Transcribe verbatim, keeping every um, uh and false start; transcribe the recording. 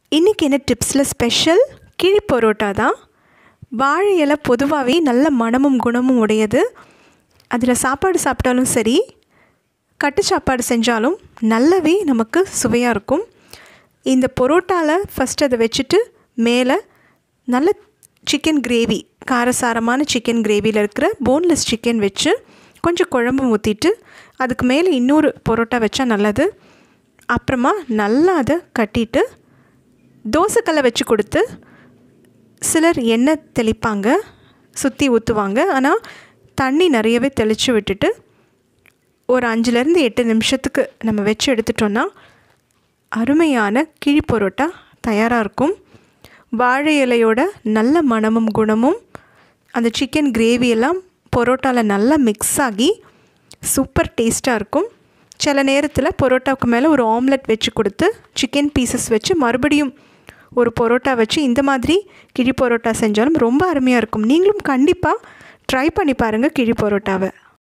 இன்றைக்கி என்ன டிப்ஸில் ஸ்பெஷல் கிழி பரோட்டா தான். வாழை இலை பொதுவாகவே நல்ல மணமும் குணமும் உடையது. அதில் சாப்பாடு சாப்பிட்டாலும் சரி, கட்டு சாப்பாடு செஞ்சாலும் நல்லாவே நமக்கு சுவையாக இருக்கும். இந்த பரோட்டாவில் ஃபஸ்ட் அதை வச்சுட்டு மேலே நல்ல சிக்கன் கிரேவி, காரசாரமான சிக்கன் கிரேவியில் இருக்கிற போன்லெஸ் சிக்கன் வச்சு கொஞ்சம் குழம்பு ஊற்றிட்டு அதுக்கு மேலே இன்னொரு பரோட்டா வச்சா நல்லது. அப்புறமா நல்லா அதை கட்டிட்டு தோசைக்கல்லை வச்சு கொடுத்து சிலர் எண்ணெய் தெளிப்பாங்க, சுற்றி ஊற்றுவாங்க. ஆனால் தண்ணி நிறையவே தெளித்து விட்டுட்டு ஒரு அஞ்சுலேருந்து எட்டு நிமிஷத்துக்கு நம்ம வச்சு எடுத்துட்டோன்னா அருமையான கிழி பரோட்டா தயாராக இருக்கும். வாழை இலையோட நல்ல மணமும் குணமும் அந்த சிக்கன் கிரேவியெல்லாம் பரோட்டாவில் நல்லா மிக்ஸ் ஆகி சூப்பர் டேஸ்ட்டாக இருக்கும். சில நேரத்தில் பரோட்டாவுக்கு மேலே ஒரு ஆம்லெட் வச்சு கொடுத்து சிக்கன் பீசஸ் வச்சு மறுபடியும் ஒரு பரோட்டா வச்சு இந்த மாதிரி கிழி பரோட்டா செஞ்சாலும் ரொம்ப அருமையாக இருக்கும். நீங்களும் கண்டிப்பாக ட்ரை பண்ணி பாருங்கள் கிழி பரோட்டாவை.